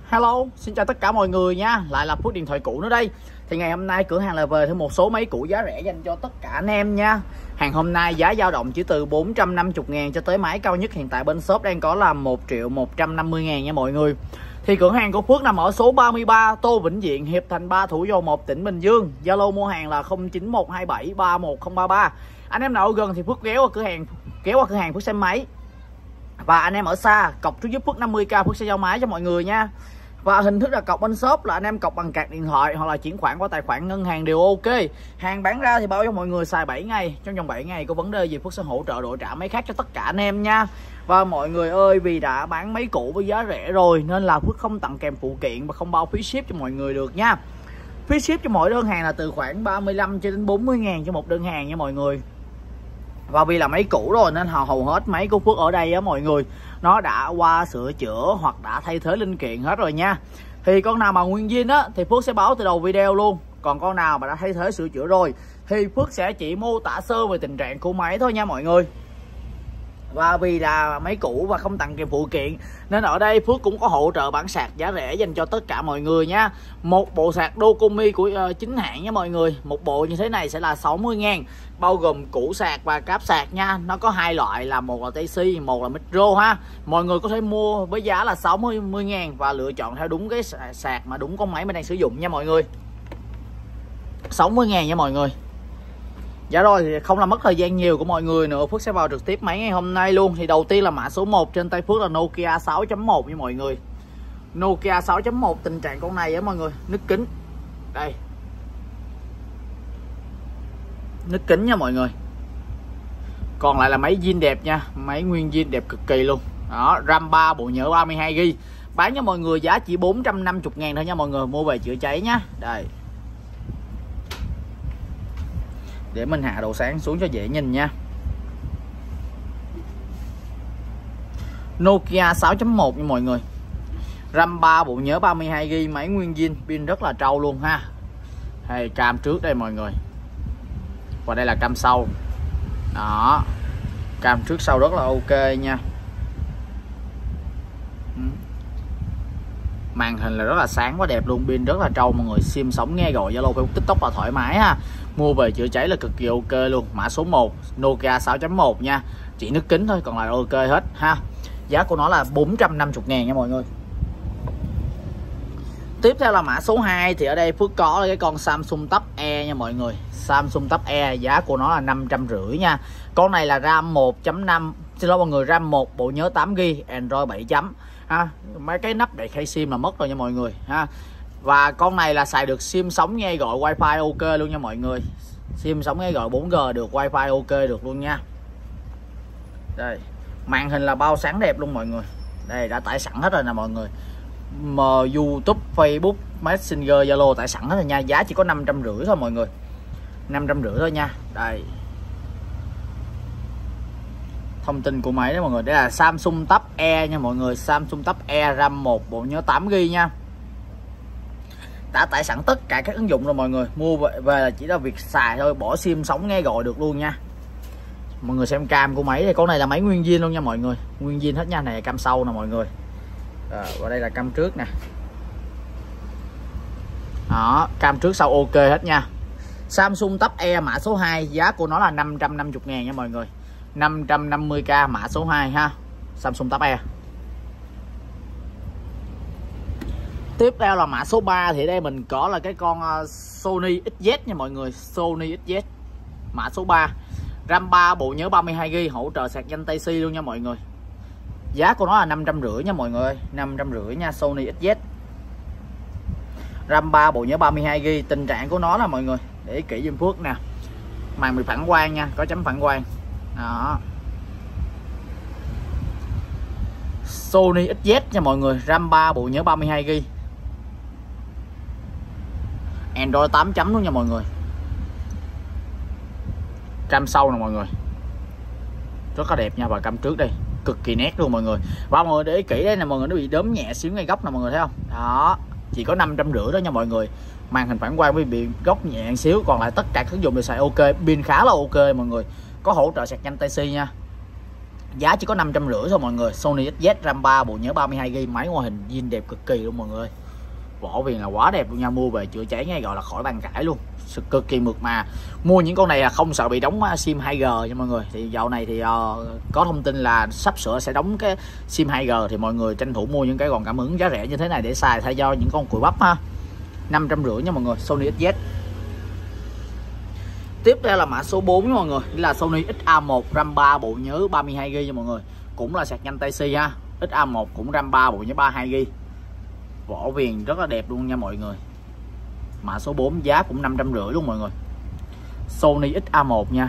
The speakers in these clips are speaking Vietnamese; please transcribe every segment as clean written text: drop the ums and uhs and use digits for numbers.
Hello, xin chào tất cả mọi người nha. Lại là Phước điện thoại cũ nữa đây. Thì ngày hôm nay cửa hàng lại về thêm một số máy cũ giá rẻ dành cho tất cả anh em nha. Hàng hôm nay giá dao động chỉ từ 450.000 cho tới máy cao nhất hiện tại bên shop đang có là 1.150.000 nha mọi người. Thì cửa hàng của Phước nằm ở số 33 Tô Vĩnh Diện, Hiệp Thành 3, Thủ Dầu Một, tỉnh Bình Dương. Zalo mua hàng là 0912731033. Anh em nào ở gần thì Phước ghé qua cửa hàng Phước xem máy. Và anh em ở xa cọc trước giúp Phước 50k, Phước sẽ giao máy cho mọi người nha. Và hình thức là cọc bên shop là anh em cọc bằng card điện thoại hoặc là chuyển khoản qua tài khoản ngân hàng đều ok. Hàng bán ra thì bao cho mọi người xài 7 ngày. Trong vòng 7 ngày có vấn đề gì Phước sẽ hỗ trợ đổi trả máy khác cho tất cả anh em nha. Và mọi người ơi, vì đã bán máy cũ với giá rẻ rồi nên là Phước không tặng kèm phụ kiện và không bao phí ship cho mọi người được nha. Phí ship cho mỗi đơn hàng là từ khoảng 35 cho đến 40.000 cho một đơn hàng nha mọi người. Và vì là máy cũ rồi nên hầu hết máy của Phước ở đây á mọi người, nó đã qua sửa chữa hoặc đã thay thế linh kiện hết rồi nha. Thì con nào mà nguyên zin á thì Phước sẽ báo từ đầu video luôn. Còn con nào mà đã thay thế sửa chữa rồi thì Phước sẽ chỉ mô tả sơ về tình trạng của máy thôi nha mọi người. Và vì là máy cũ và không tặng kèm phụ kiện nên ở đây Phước cũng có hỗ trợ bản sạc giá rẻ dành cho tất cả mọi người nha. Một bộ sạc Docomi của chính hãng nha mọi người. Một bộ như thế này sẽ là 60.000, bao gồm củ sạc và cáp sạc nha. Nó có hai loại là một là TC, một là micro ha. Mọi người có thể mua với giá là 60.000 và lựa chọn theo đúng cái sạc mà đúng con máy mình đang sử dụng nha mọi người. 60.000 nha mọi người. Dạ rồi, thì không làm mất thời gian nhiều của mọi người nữa, Phước sẽ vào trực tiếp máy ngày hôm nay luôn. Thì đầu tiên là mã số 1 trên tay Phước là Nokia 6.1 nha mọi người. Nokia 6.1 tình trạng con này á mọi người, nứt kính. Đây. Nứt kính nha mọi người. Còn lại là máy zin đẹp nha, máy nguyên zin đẹp cực kỳ luôn. Đó, RAM 3, bộ nhớ 32GB. Bán cho mọi người giá chỉ 450.000 thôi nha mọi người, mua về chữa cháy nhá. Đây. Để mình hạ độ sáng xuống cho dễ nhìn nha. Nokia 6.1 nha mọi người. RAM 3, bộ nhớ 32GB, máy nguyên zin, pin rất là trâu luôn ha. Hay cam trước đây mọi người. Và đây là cam sau. Đó. Cam trước sau rất là ok nha. Màn hình là rất là sáng và đẹp luôn, pin rất là trâu mọi người. Sim sống nghe gọi Zalo, Facebook, TikTok là thoải mái ha. Mua về chữa cháy là cực kỳ ok luôn. Mã số 1 Nokia 6.1 nha. Chỉ nứt kính thôi, còn lại ok hết ha. Giá của nó là 450.000 nha mọi người. Tiếp theo là mã số 2 thì ở đây Phước có cái con Samsung Tab E nha mọi người. Samsung Tab E giá của nó là 550 nha. Con này là RAM 1.5, xin lỗi mọi người, RAM 1, bộ nhớ 8GB, Android 7 chấm ha. Mấy cái nắp để khai sim là mất rồi nha mọi người ha. Và con này là xài được sim sống nghe gọi wifi ok luôn nha mọi người. Sim sống nghe gọi 4G được, wifi ok được luôn nha. Đây, màn hình là bao sáng đẹp luôn mọi người. Đây đã tải sẵn hết rồi nè mọi người. YouTube, Facebook, Messenger, Zalo tải sẵn hết rồi nha. Giá chỉ có 550 thôi mọi người. 550 thôi nha. Đây. Thông tin của máy đó mọi người. Đây là Samsung Tab E nha mọi người. Samsung Tab E, RAM 1, bộ nhớ 8GB nha. Đã tải sẵn tất cả các ứng dụng rồi mọi người. Mua về là chỉ là việc xài thôi, bỏ sim sống nghe gọi được luôn nha. Mọi người xem cam của máy thì con này là máy nguyên zin luôn nha mọi người. Nguyên zin hết nha. Này là cam sau nè mọi người. Và đây là cam trước nè. Đó, cam trước sau ok hết nha. Samsung Tab E mã số 2, giá của nó là 550.000 nha mọi người. 550k mã số 2 ha. Samsung Tab E. Tiếp theo là mã số 3 thì đây mình có là cái con Sony XZ nha mọi người. Sony XZ mã số 3, RAM 3, bộ nhớ 32GB, hỗ trợ sạc nhanh Type C luôn nha mọi người. Giá của nó là 550 nha mọi người. 550 nha, Sony XZ. RAM 3, bộ nhớ 32GB. Tình trạng của nó là mọi người, để ý kỹ giùm Phước nè. Màn bị phản quang nha, có chấm phản quang. Đó. Sony XZ nha mọi người, RAM 3, bộ nhớ 32GB. Android 8 chấm luôn nha mọi người. Cam sau nè mọi người. Rất là đẹp nha. Và cam trước đây cực kỳ nét luôn mọi người. Và mọi người để ý kỹ đây nè mọi người, nó bị đốm nhẹ xíu ngay góc nè mọi người thấy không? Đó, chỉ có 550 đó nha mọi người. Màn hình phản quang với bị góc nhẹ một xíu, còn lại tất cả các ứng dụng đều xài ok, pin khá là ok mọi người. Có hỗ trợ sạc nhanh Type C nha. Giá chỉ có 550 thôi mọi người. Sony XZ RAM 3 bộ nhớ 32GB, máy ngoại hình zin đẹp cực kỳ luôn mọi người. Vỏ viền là quá đẹp luôn nha, mua về chữa cháy ngay gọi là khỏi bàn cãi luôn. Sự cực kỳ mượt mà. Mua những con này là không sợ bị đóng sim 2G nha mọi người. Thì dạo này thì có thông tin là sắp sửa sẽ đóng cái sim 2G, thì mọi người tranh thủ mua những cái còn cảm ứng giá rẻ như thế này để xài thay do những con cùi bắp ha. 550 nha mọi người, Sony XZ. Tiếp theo là mã số 4 nha mọi người, là Sony XA1 RAM 3 bộ nhớ 32GB nha mọi người. Cũng là sạc nhanh Type-C ha. XA1 cũng RAM 3 bộ nhớ 32GB. Vỏ viền rất là đẹp luôn nha mọi người. Mã số 4 giá cũng 550 luôn mọi người. Sony XA1 nha.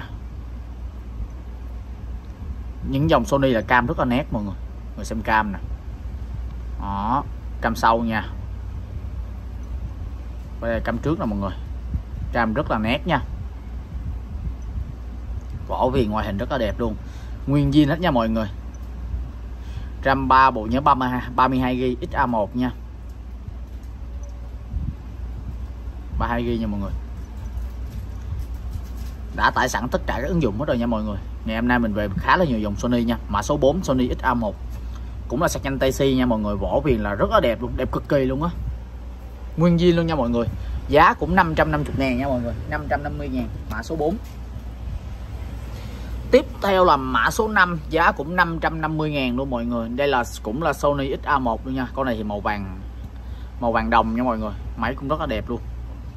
Những dòng Sony là cam rất là nét mọi người. Người xem cam nè. Đó, cam sau nha. Đây là cam trước nè mọi người. Cam rất là nét nha. Vỏ viền ngoại hình rất là đẹp luôn. Nguyên zin hết nha mọi người. RAM 3 bộ nhớ 32GB XA1 nha. 32GB nha mọi người. Đã tải sẵn tất cả các ứng dụng hết rồi nha mọi người. Ngày hôm nay mình về khá là nhiều dòng Sony nha. Mã số 4 Sony XA1 cũng là sạc nhanh Type-C nha mọi người. Vỏ viền là rất là đẹp luôn, đẹp cực kỳ luôn á. Nguyên zin luôn nha mọi người. Giá cũng 550.000 nha mọi người, 550.000 mã số 4. Tiếp theo là mã số 5, giá cũng 550.000 luôn mọi người. Đây là cũng là Sony XA1 luôn nha. Con này thì màu vàng đồng nha mọi người. Máy cũng rất là đẹp luôn.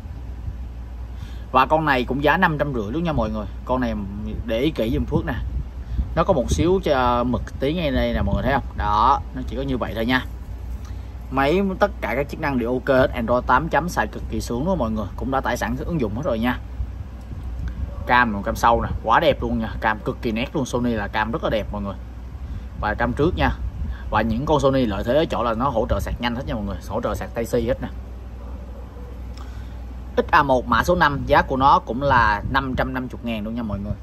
Và con này cũng giá 550 luôn nha mọi người. Con này để ý kỹ giùm Phước nè. Nó có một xíu cho mực tí ngay đây nè mọi người thấy không? Đó, nó chỉ có như vậy thôi nha. Máy tất cả các chức năng đều ok hết. Android 8 chấm xài cực kỳ sướng luôn mọi người. Cũng đã tải sẵn các ứng dụng hết rồi nha. Cam cam sau nè, quá đẹp luôn nha. Cam cực kỳ nét luôn. Sony là cam rất là đẹp mọi người. Và cam trước nha. Và những con Sony lợi thế ở chỗ là nó hỗ trợ sạc nhanh hết nha mọi người. Hỗ trợ sạc Type-C hết nè. XA1 mã số 5, giá của nó cũng là 550.000 luôn nha mọi người.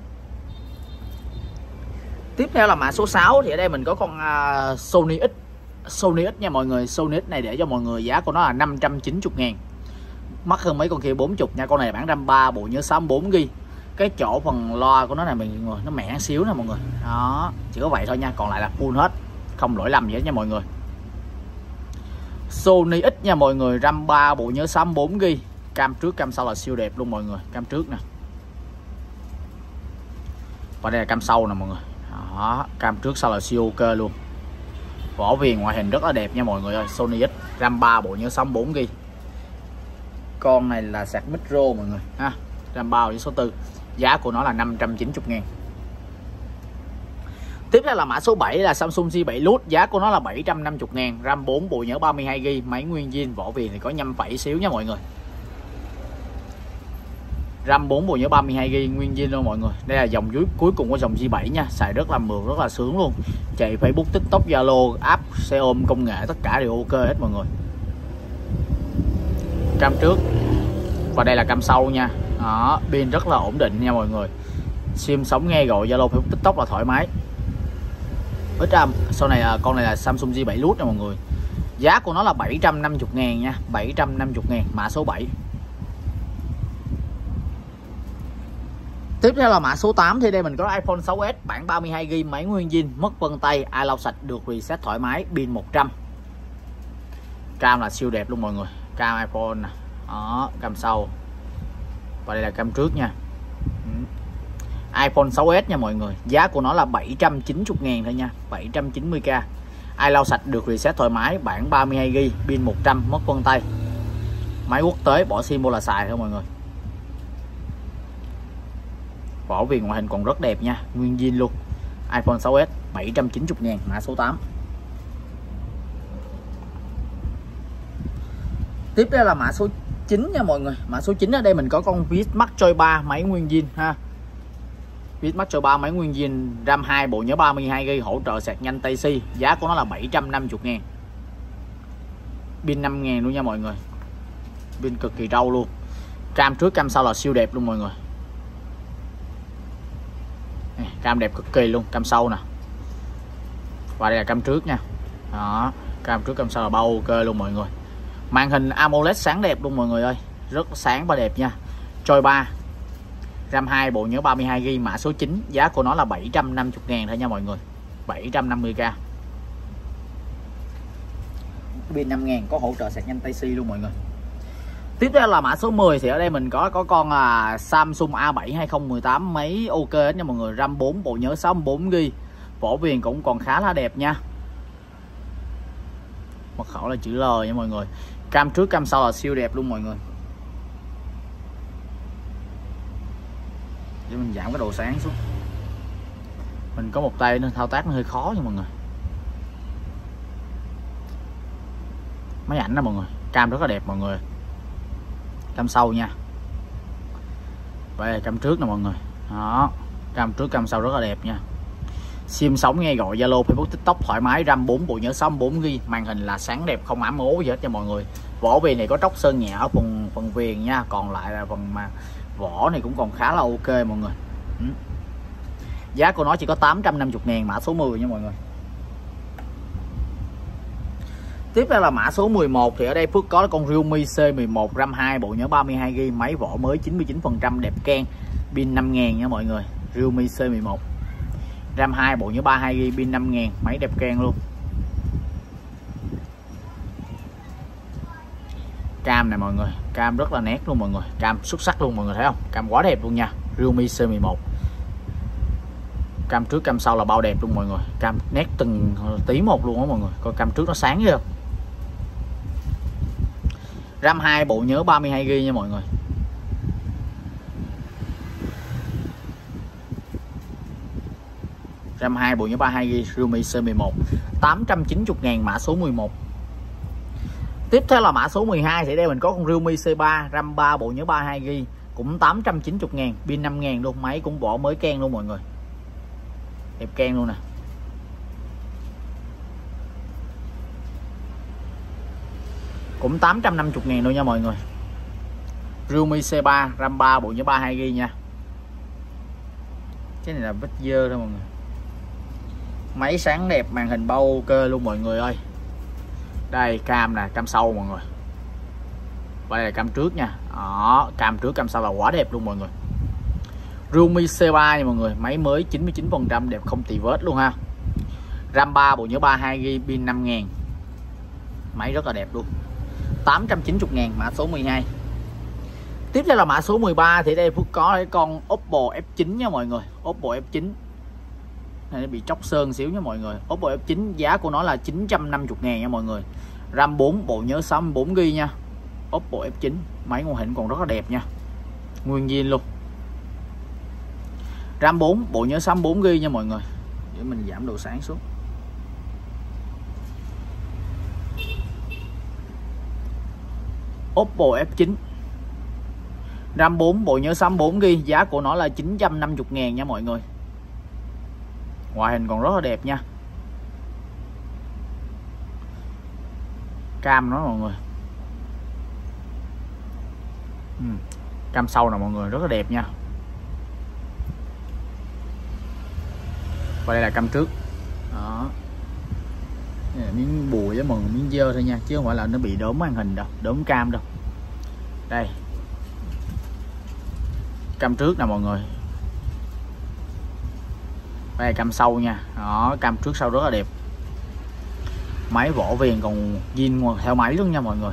Tiếp theo là mã số 6, thì ở đây mình có con Sony X nha mọi người. Sony X này để cho mọi người, giá của nó là 590.000. Mắc hơn mấy con kia 40 nha. Con này bản RAM 3 bộ nhớ 64GB. Cái chỗ phần loa của nó này mọi người, nó mẻ xíu nè mọi người. Đó, chỉ có vậy thôi nha, còn lại là full hết, không lỗi lầm gì hết nha mọi người. Sony X nha mọi người, RAM 3 bộ nhớ 64GB. Cam trước cam sau là siêu đẹp luôn mọi người. Cam trước nè. Và đây là cam sau nè mọi người. Đó, cam trước sau là siêu ok luôn. Vỏ viền ngoại hình rất là đẹp nha mọi người ơi. Sony X RAM 3 bộ nhớ 64GB. Con này là sạc micro mọi người ha. RAM 3 với số 4. Giá của nó là 590.000. Tiếp theo là mã số 7 là Samsung J7 Lite. Giá của nó là 750.000. RAM 4 bộ nhớ 32GB. Máy nguyên zin. Vỏ viền thì có nhâm phẩy xíu nha mọi người. RAM 4 bộ nhớ 32GB nguyên zin luôn mọi người. Đây là dòng cuối cùng của dòng J7 nha. Xài rất là mượt, rất là sướng luôn. Chạy Facebook, TikTok, Zalo, app, xe ôm, công nghệ tất cả đều ok hết mọi người. Cam trước. Và đây là cam sau nha. Đó, pin rất là ổn định nha mọi người. Sim sống nghe gọi Zalo, Facebook, TikTok là thoải mái. Ít RAM. Sau này con này là Samsung J7 Lite nha mọi người. Giá của nó là 750.000 nha, 750.000 mã số 7. Tiếp theo là mã số 8, thì đây mình có iPhone 6s bản 32GB, máy nguyên zin, mất vân tay, ai lau sạch, được reset thoải mái, pin 100. Cam là siêu đẹp luôn mọi người. Cam iPhone nè. Đó, cam sau. Và đây là cam trước nha. iPhone 6s nha mọi người. Giá của nó là 790.000 thôi nha, 790k. Ai lau sạch, được reset thoải mái, bản 32GB, pin 100, mất vân tay. Máy quốc tế, bỏ sim vô là xài thôi mọi người. Vỏ viền ngoại hình còn rất đẹp nha, nguyên zin luôn. iPhone 6s 790.000 mã số 8. Tiếp theo là mã số 9 nha mọi người. Mã số 9 ở đây mình có con Vmax Choice 3 máy nguyên zin ha. Vmax Choice 3 máy nguyên zin, RAM 2 bộ nhớ 32GB, hỗ trợ sạc nhanh Type-C. Giá của nó là 750.000. Pin 5.000 luôn nha mọi người. Pin cực kỳ trâu luôn. Cam trước cam sau là siêu đẹp luôn mọi người. Cam đẹp cực kỳ luôn, cam sau nè. Và đây là cam trước nha. Đó, cam trước cam sau là bao ok luôn mọi người. Màn hình AMOLED sáng đẹp luôn mọi người ơi, rất sáng và đẹp nha. Choice 3 RAM 2 bộ nhớ 32GB, mã số 9. Giá của nó là 750.000 thôi nha mọi người. 750k. Pin 5000 có hỗ trợ sạc nhanh Type-C luôn mọi người. Tiếp theo là mã số 10 thì ở đây mình có con là Samsung A7 2018, máy ok hết nha mọi người, RAM 4, bộ nhớ 64GB, vỏ viền cũng còn khá là đẹp nha. Mật khẩu là chữ L nha mọi người. Cam trước cam sau là siêu đẹp luôn mọi người. Để mình giảm cái độ sáng xuống. Mình có một tay nên thao tác nó hơi khó nha mọi người. Máy ảnh nè mọi người, cam rất là đẹp mọi người. Cam sau nha. Đây cam trước nè mọi người. Đó, cam trước cam sau rất là đẹp nha. Sim sống nghe gọi Zalo, Facebook, TikTok thoải mái, RAM 4, bộ nhớ 64GB, màn hình là sáng đẹp không ám ố gì hết cho mọi người. Vỏ viền này có tróc sơn nhẹ ở phần viền nha, còn lại là phần mà vỏ này cũng còn khá là ok mọi người. Giá của nó chỉ có 850.000, mã số 10 nha mọi người. Tiếp theo là mã số 11 thì ở đây Phước có con Realme C11, RAM 2, bộ nhớ 32GB, máy vỏ mới 99% đẹp keng, pin 5000 nha mọi người. Realme C11, RAM 2, bộ nhớ 32GB, pin 5000, máy đẹp keng luôn. Cam này mọi người, cam rất là nét luôn mọi người, cam xuất sắc luôn mọi người thấy không? Cam quá đẹp luôn nha. Realme C11, cam trước cam sau là bao đẹp luôn mọi người, cam nét từng tí một luôn á mọi người. Coi cam trước nó sáng chưa? RAM 2, bộ nhớ 32GB nha mọi người. RAM 2, bộ nhớ 32GB, Realme C11, 890.000, mã số 11. Tiếp theo là mã số 12 thì đây mình có con Realme C3, RAM 3, bộ nhớ 32GB, cũng 890.000, pin 5000 luôn, máy cũng vỏ mới keng luôn mọi người. Đẹp keng luôn nè. Cũng 850.000 luôn nha mọi người. Realme C3, RAM 3, bộ nhớ 32GB nha. Cái này là vết dơ thôi mọi người. Máy sáng đẹp, màn hình bao ok luôn mọi người ơi. Đây cam nè, cam sau mọi người. Và đây là cam trước nha. Đó, cam trước cam sau là quá đẹp luôn mọi người. Realme C3 nha mọi người, máy mới 99% đẹp không tì vết luôn ha. RAM 3, bộ nhớ 32GB, pin 5000. Máy rất là đẹp luôn. 890.000, mã số 12. Tiếp theo là mã số 13 thì đây Phước có cái con Oppo F9 nha mọi người. Oppo F9 này nó bị tróc sơn xíu nha mọi người. Oppo F9 giá của nó là 950.000 nha mọi người. RAM 4, bộ nhớ 64GB nha. Oppo F9, máy ngoại hình còn rất là đẹp nha, nguyên zin luôn. RAM 4, bộ nhớ 64GB nha mọi người. Để mình giảm độ sáng xuống. Oppo F9, RAM 4, bộ nhớ 64GB, giá của nó là 950.000 nha mọi người. Ngoại hình còn rất là đẹp nha. Cam nó mọi người. Cam sau nè mọi người, rất là đẹp nha. Và đây là cam trước. Đó. Miếng bùi với mọi người, miếng dơ thôi nha, chứ không phải là nó bị đốm màn hình đâu, đốm cam đâu. Đây. Cam trước nè mọi người. Đây là cam sau nha. Đó, cam trước sau rất là đẹp. Máy vỏ viền còn zin theo máy luôn nha mọi người.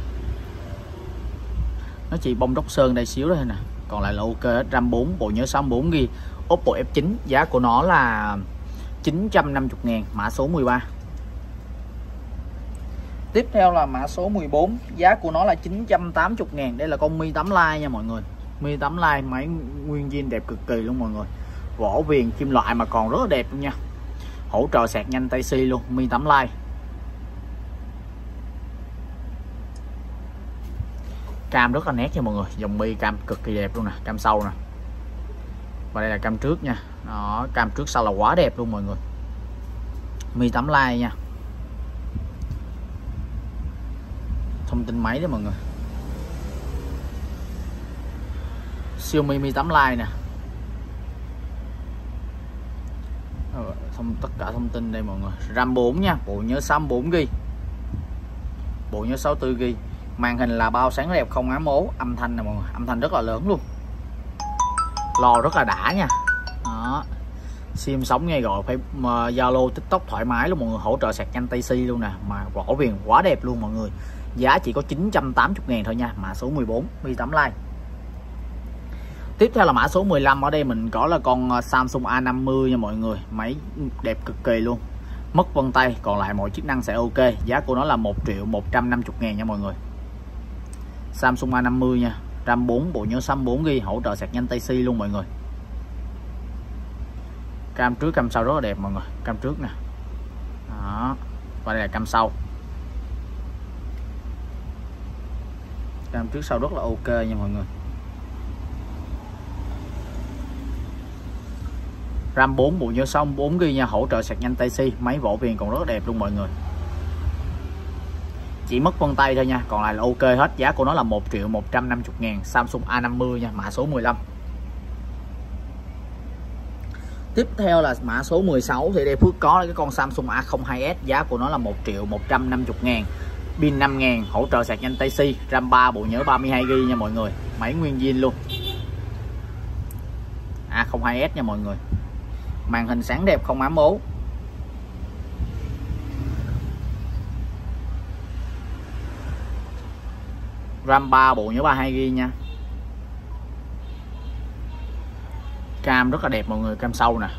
Nó chỉ bông đốc sơn đây xíu thôi nè, còn lại là ok. RAM 4, bộ nhớ 64GB, Oppo F9, giá của nó là 950.000, mã số 13. Tiếp theo là mã số 14, giá của nó là 980.000. Đây là con Mi 8 Lite nha mọi người. Mi 8 Lite, máy nguyên zin đẹp cực kỳ luôn mọi người. Vỏ viền kim loại mà còn rất là đẹp luôn nha. Hỗ trợ sạc nhanh Type-C luôn, Mi 8 Lite. Cam rất là nét nha mọi người, dòng Mi cam cực kỳ đẹp luôn nè, cam sau nè. Và đây là cam trước nha. Đó, cam trước sau là quá đẹp luôn mọi người. Mi 8 Lite nha. Thông tin máy đó mọi người. Xiaomi Mi 8 Lite nè. Tất cả thông tin đây mọi người. RAM 4 nha, bộ nhớ 64GB, bộ nhớ 64GB. Màn hình là bao sáng đẹp không ám ố. Âm thanh nè mọi người, âm thanh rất là lớn luôn. Lò rất là đã nha. Đó. Sim sống nghe gọi phải Zalo TikTok thoải mái luôn mọi người, hỗ trợ sạc nhanh Type C luôn nè, mà vỏ viền quá đẹp luôn mọi người. Giá chỉ có 980.000 thôi nha, mã số 14 Mi8 Lite. Tiếp theo là mã số 15, ở đây mình có là con Samsung A50 nha mọi người, máy đẹp cực kỳ luôn. Mất vân tay, còn lại mọi chức năng sẽ ok. Giá của nó là 1.150.000 nha mọi người. Samsung A50 nha, RAM 4, bộ nhớ 64GB, hỗ trợ sạc nhanh Type C luôn mọi người. Cam trước cam sau rất là đẹp mọi người, cam trước nè. Đó. Và đây là cam sau. Cam trước sau rất là ok nha mọi người. RAM 4, bộ nhớ 64GB nha, hỗ trợ sạc nhanh Type C, máy vỏ viền còn rất là đẹp luôn mọi người. Chỉ mất vân tay thôi nha, còn lại là ok hết. Giá của nó là 1.150.000, Samsung A50 nha, mã số 15. Tiếp theo là mã số 16, thì đây Phước có cái con Samsung A02s, giá của nó là 1.150.000, pin 5.000, hỗ trợ sạc nhanh Type C, RAM 3, bộ nhớ 32GB nha mọi người, máy nguyên zin luôn. A02s nha mọi người, màn hình sáng đẹp không ám ố. RAM 3, bộ nhớ 32GB nha. Cam rất là đẹp mọi người, cam sau nè.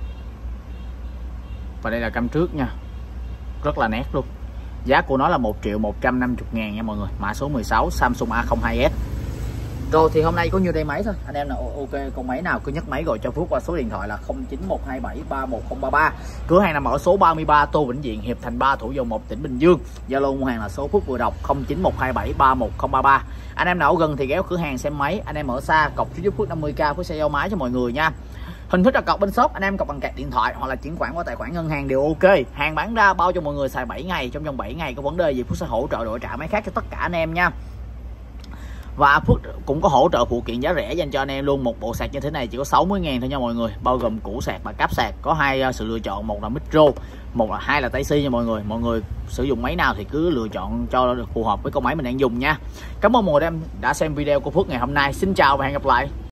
Và đây là cam trước nha, rất là nét luôn. Giá của nó là 1.150.000 nha mọi người, mã số 16, Samsung A02s. Rồi thì hôm nay có nhiêu đây máy thôi. Anh em nào ok con máy nào cứ nhấc máy gọi cho Phước qua số điện thoại là 0912731033. Cửa hàng nằm ở số 33 Tô Vĩnh Diện, Hiệp Thành 3, Thủ Dầu Một, tỉnh Bình Dương. Zalo mua hàng là số Phước vừa đọc 0912731033. Anh em nào ở gần thì ghé cửa hàng xem máy, anh em ở xa cọc giúp Phước 50k Phước sẽ giao máy cho mọi người nha. Hình thức là cọc bên shop, anh em cọc bằng card điện thoại hoặc là chuyển khoản qua tài khoản ngân hàng đều ok. Hàng bán ra bao cho mọi người xài 7 ngày, trong vòng 7 ngày có vấn đề gì Phước sẽ hỗ trợ đổi trả máy khác cho tất cả anh em nha. Và Phước cũng có hỗ trợ phụ kiện giá rẻ dành cho anh em luôn. Một bộ sạc như thế này chỉ có 60.000 thôi nha mọi người, bao gồm củ sạc và cáp sạc. Có hai sự lựa chọn, một là micro, hai là Type C nha mọi người. Mọi người sử dụng máy nào thì cứ lựa chọn cho phù hợp với con máy mình đang dùng nha. Cảm ơn mọi người đã xem video của Phước ngày hôm nay. Xin chào và hẹn gặp lại.